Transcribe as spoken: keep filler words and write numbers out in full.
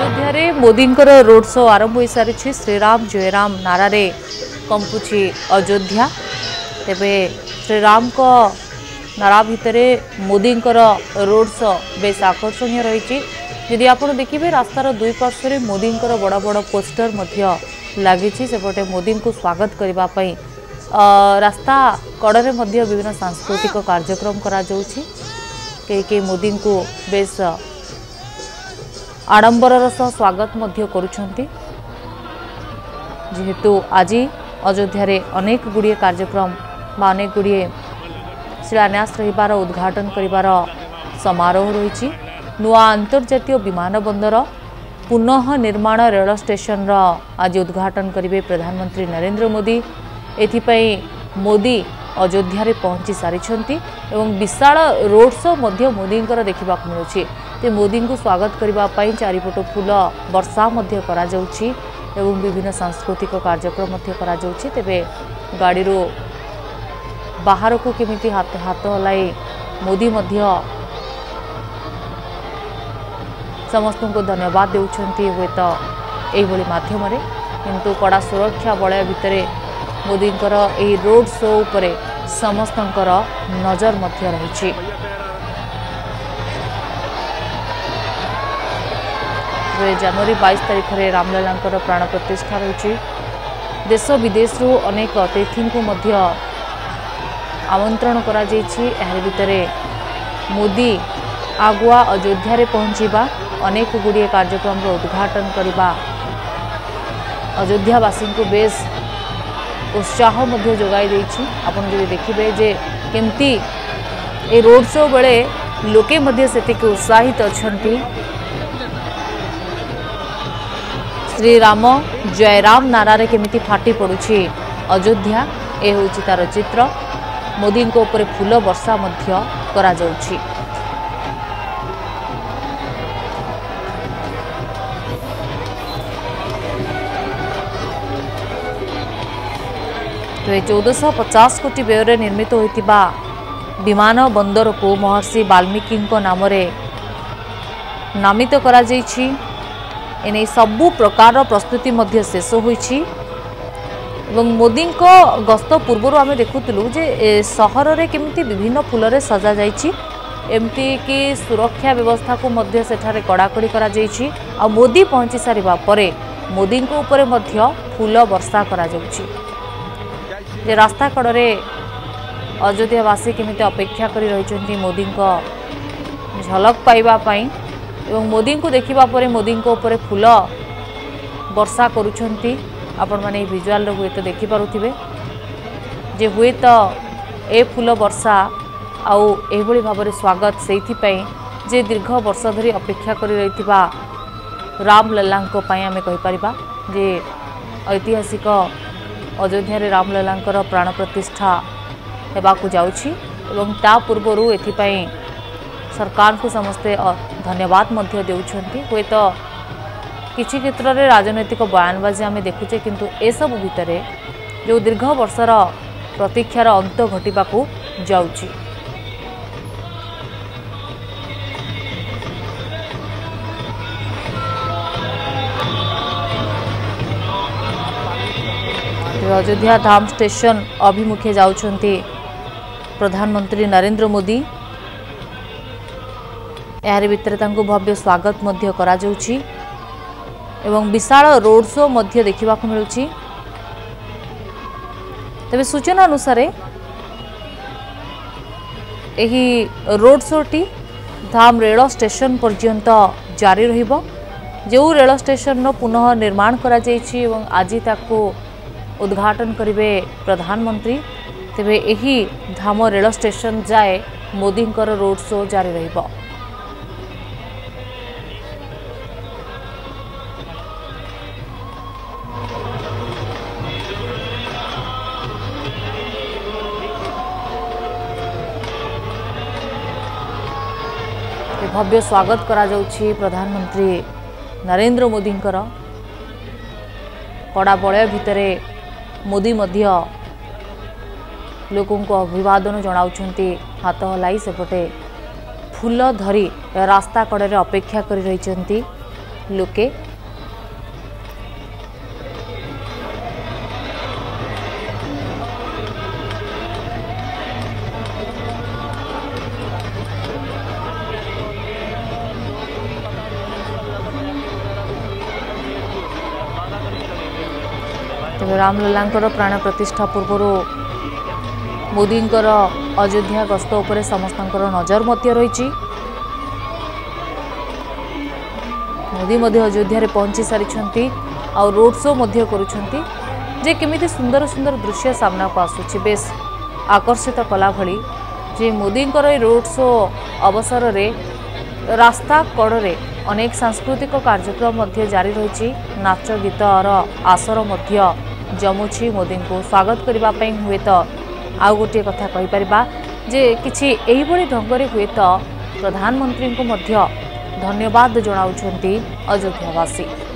अयोध्या रे मोदींकर road show आरंभ हो सारी श्रीराम जयराम नारे कंपुची अयोध्या तेबे श्रीराम को नारा भितर मोदींकर रोड शो बेस आकर्षणीय रही। यदि आप देखिए रास्तार दुई पार्श्व मोदींकर बड़ बड़ पोस्टर लगी सेपटे मोदी को स्वागत करने रास्ता कड़े विभिन्न सांस्कृतिक कार्यक्रम करा जाउछि। कई कई मोदी को बेस आडंबर सह स्वागत करुछंती जेहेतु आज अयोध्या रे अनेक गुड़िए कार्यक्रम बा अनेक गुड़िए शिलान्यास रहिबार उद्घाटन करिबार समारोह रही। नुआ अंतर्जातीय विमान बंदर पुनः निर्माण रेल स्टेशन रा आज उद्घाटन करिवे प्रधानमंत्री नरेंद्र मोदी। एथिपाई मोदी अयोध्या रे पहुंची सारिछंती एवं विशाल रोड शो मध्य मोदी देखा मिलुछि। ते मोदी को स्वागत करने चारिपट फूल वर्षा मध्य करा जाउछि एवं विभिन्न सांस्कृतिक कार्यक्रम मध्य करा जाउछि। तेबे गाड़ी रो बाहर को केमिति हाथ हाथ हलाई मोदी मध्य समस्त को धन्यवाद देउछंती हुए तो एभली माध्यम रे किंतु कड़ा सुरक्षा बलय भितर मोदींकर एही रोड शो उपरे समस्तंकर नजर मध्य रही। जनवरी बाईस तारीख में रामलला प्राण प्रतिष्ठा रही। देश विदेश रू अनेक अतिथि को मध्य आमंत्रण करा जाइछि। एहर भितर मोदी आगुआ अयोध्या रे पहुंचीबा अनेक गुड़िए कार्यक्रम उद्घाटन करने अयोध्यावासी को बेस उत्साह मध्य जोगाई देछि। आपन जदि देखिबे जे केमती ए रोड शो बेले लोके मध्य सेतिक उत्साहित अछंती। श्रीराम जयराम नारे केमिति फाटी पड़ुछि अयोध्या ए होछि तार चित्र। मोदी को ऊपर फूल वर्षा मध्य करा जाउछि। तो चौदह सौ पचास कोटी व्यय निर्मित होइतिबा विमान बंदर को महर्षि वाल्मीकि नाम नामित करा जाइछि। एने सबु प्रकार प्रस्तुति मध्य शेष होइछि एवं मोदी को गस्त पूर्व आम देखुलु जे सहर रे केमिति विभिन्न फूल रे सजा जाइछि। एमती कि सुरक्षा व्यवस्था को मध्य सेठारे कड़ाकड़ी करा जाइछि। आ मोदी पहुंची सारिबा परे मोदी को ऊपर मध्य फूल वर्षा करा जाउछि। जे रास्ता कड़े अयोध्यावासी केमिति अपेक्षा करी रहिछन्ति मोदी को झलक पाइबा पई एवं मोदी को देखिबा परे मोदी को ऊपर फूल वर्षा करुछन्ति। आपण माने विजुअल रे हुए तो देखि पारुथिबे जे हुए तो ए फूल वर्षा आउ एभली भाबरे स्वागत सेथि पई जे दीर्घ वर्ष धरी अपेक्षा करी रहितिबा रामलला को पई आमे कहि परिबा जे ऐतिहासिक अयोध्या रे रामलला प्राण प्रतिष्ठा हेबाकु जाउछि एवं ता पूर्वरु एथिपई सरकार को समस्ते धन्यवाद मध्य देउछन्ति। हुए तो किछि क्षेत्र में राजनैतिक बयानबाजी आम देखुचे किंतु ए सब भितर जो दीर्घ वर्षर प्रतीक्षार अंत घटिबाकु जाउछि। अयोध्या धाम स्टेशन अभिमुखे जाउछन्ति प्रधानमंत्री नरेंद्र मोदी। यार भितर तांको भव्य स्वागत मध्य करा जाउछि एवं विशाल रोड शो मध्य देखा मिलुछि। तबे सूचना अनुसार एही रोड शोटी धाम रेल स्टेशन पर्यंत जारी रहिबो। जो रेल स्टेशन रो पुनः निर्माण करा जाइछि एवं आज ताको उद्घाटन करिवे प्रधानमंत्री। तेबे एही धाम रेल स्टेशन जाए मोदींकर रोड शो जारी रहिबो। भव्य स्वागत करा जाउछि प्रधानमंत्री नरेंद्र मोदी कड़ा बलय भितर मोदी मध्य लोकों को अभिवादन जनाउछन्ति हाथ हलाई सेपटे फूल धरी रास्ता कड़े अपेक्षा करी रहिछन्ति लोके। तेज रामलला प्राण प्रतिष्ठा पूर्व मोदी अयोध्या गस्त उपरे समस्त नजर मध्य रही। मोदी मध्य अयोध्या पहुंची सारी आ रोड शो मध्य करुछंती जे केमिति सुंदर सुंदर दृश्य सामना को आसुछि बेस आकर्षित कला भली जे मोदी रोड शो अवसर रे रास्ता कड़े अनेक सांस्कृतिक कार्यक्रम मध्य जारी रही। नाच गीत और आसर मध्य जमुछि। मोदी को स्वागत करने हुए तो आउ गोटे कथा कहि परिबा जे किछि एही भली ढंगरे हुए तो प्रधानमंत्री को मध्य धन्यवाद जनाउछंती अयोध्यावासी।